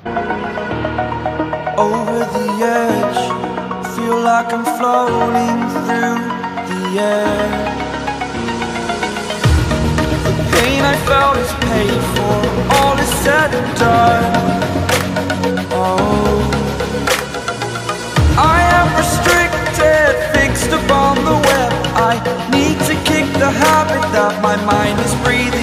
Over the edge, feel like I'm floating through the air. The pain I felt is paid for, all is said and done. Oh, I am restricted, fixed upon the web. I need to kick the habit that my mind is breathing.